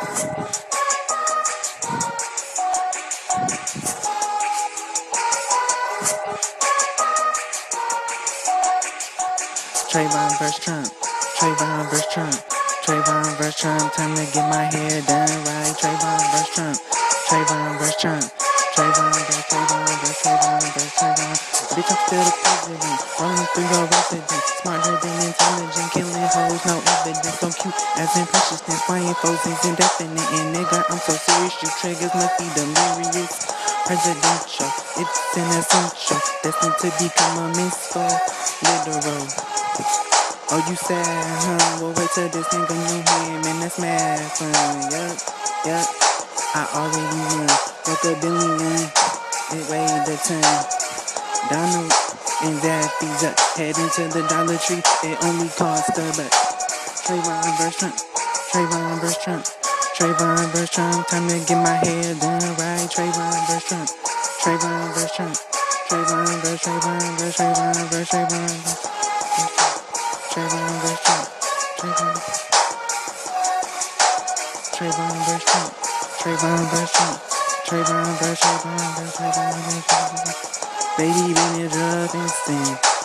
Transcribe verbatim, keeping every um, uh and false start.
Trayvon vs. Trump. Trayvon vs. Trump. Trayvon vs. Trump. Time to get my hair done right. Trayvon vs. Trump. Trayvon vs. Trump. Trayvon vs. Trayvon vs. Trayvon vs. Trayvon. Bitch, I'm still the president. Rolling through your residence. Smarter than intelligent. Killing hoes. No evidence. So cute as in preciousness. Flying foes is indefinite. And nigga, I'm so serious. You triggers must be delirious. Presidential. It's an essential. Destined to become a missile. Literal. Oh, you sad, huh? Well, wait till this nigga knew him, and that's mad fun. Yup, yup, I already won. Broke a billion, it weighed a ton. Donald and Daffy's up, head into the Dollar Tree. It only cost a buck. Trayvon vs. Trump, Trayvon vs. Trump, Trayvon vs. Trump. Time to get my hair done right. Trayvon vs. Trump, Trayvon vs. Trump, Trayvon vs. Trayvon vs. Trayvon vs. Trayvon vs. Trayvon vs. Trump. Trayvon. Trayvon vs. Trump. Trayvon vs. Trump. Trayvon vs. Trayvon vs. Trayvon vs. Baby been a drug instant.